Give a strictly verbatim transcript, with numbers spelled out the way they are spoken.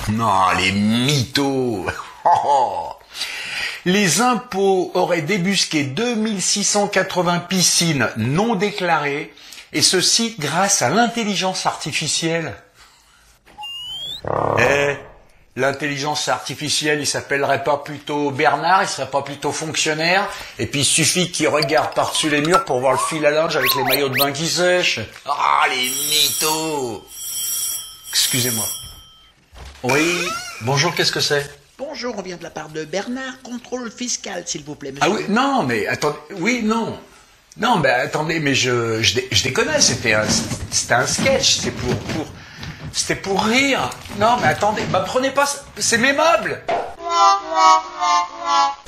Non, les mythos. Les impôts auraient débusqué deux mille six cent quatre-vingts piscines non déclarées, et ceci grâce à l'intelligence artificielle. Eh, l'intelligence artificielle, il s'appellerait pas plutôt Bernard, il serait pas plutôt fonctionnaire, et puis il suffit qu'il regarde par-dessus les murs pour voir le fil à linge avec les maillots de bain qui sèchent. Ah, les mythos. Excusez-moi. Oui, bonjour, qu'est-ce que c'est? Bonjour, on vient de la part de Bernard, contrôle fiscal, s'il vous plaît, monsieur. Ah oui, non, mais attendez, oui, non. Non, mais attendez, mais je, je, dé- je déconne, c'était un, c'était un sketch, c'est pour, pour, c'était pour rire. Non, mais attendez, bah prenez pas, c'est mes meubles.